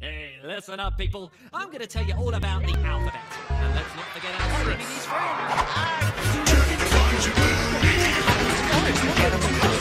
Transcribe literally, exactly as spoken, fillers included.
Hey, listen up, people. I'm going to tell you all about the alphabet. And let's not forget our Scooby-Doo's friend.